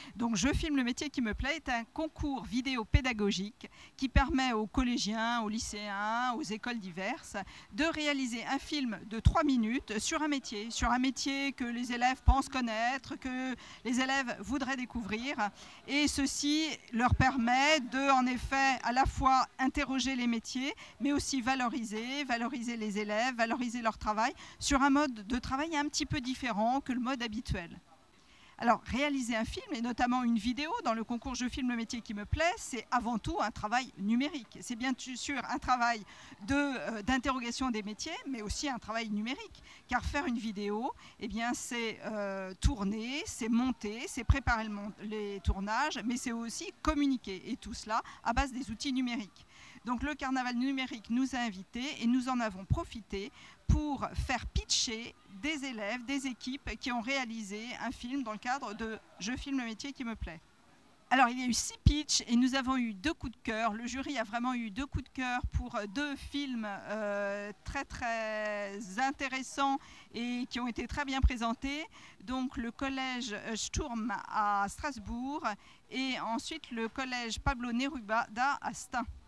Donc Je filme le métier qui me plaît est un concours vidéo pédagogique qui permet aux collégiens, aux lycéens, aux écoles diverses de réaliser un film de 3 minutes sur un métier que les élèves pensent connaître, que les élèves voudraient découvrir. Et ceci leur permet de, en effet, à la fois interroger les métiers, mais aussi valoriser les élèves, valoriser leur travail sur un mode de travail un petit peu différent que le mode habituel. Alors, réaliser un film, et notamment une vidéo, dans le concours Je filme le métier qui me plaît, c'est avant tout un travail numérique. C'est bien sûr un travail d'interrogation des métiers, mais aussi un travail numérique. Car faire une vidéo, eh bien, c'est tourner, c'est monter, c'est préparer les tournages, mais c'est aussi communiquer. Et tout cela à base des outils numériques. Donc le Carnaval numérique nous a invités et nous en avons profité pour faire pitcher des élèves, des équipes qui ont réalisé un film dans le cadre de Je filme le métier qui me plaît. Alors il y a eu 6 pitchs et nous avons eu 2 coups de cœur. Le jury a vraiment eu 2 coups de cœur pour 2 films très très intéressants et qui ont été très bien présentés. Donc le collège Sturm à Strasbourg et ensuite le collège Pablo Neruda à Stein.